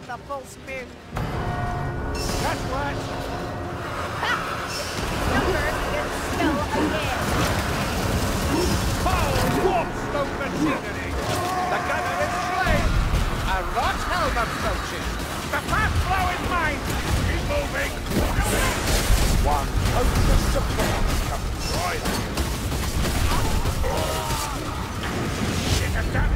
found the false myth. That's what. Numbers can spell again. Foul warp smoke machinery. The gunner is slain. A rot helm approaches. The fast flow is mine. Keep moving. One hopeless support to destroy them. Shit, a gun.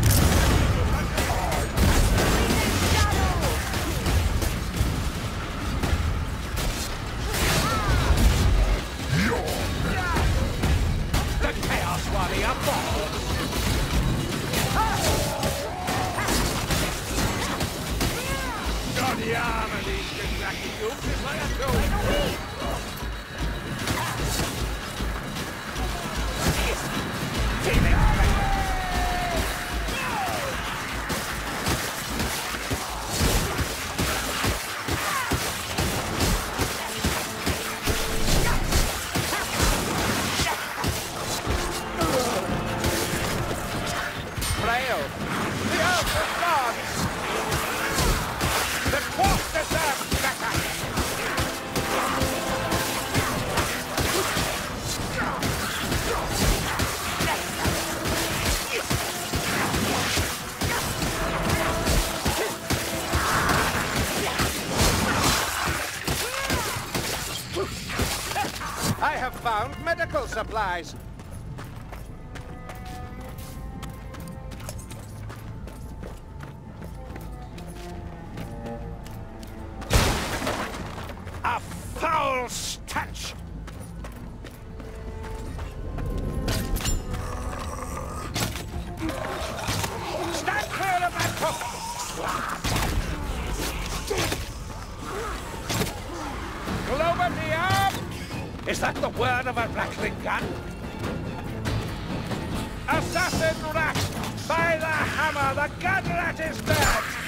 The Chaos Warrior falls. The arm of these distracting youths is like a tool. Frail. The earth is gone. The quartz deserves better! I have found medical supplies. A foul stench! Stand clear of that cook! Clover the arm! Is that the word of a rattling gun? Assassin rat! By the hammer, the gun rat is dead!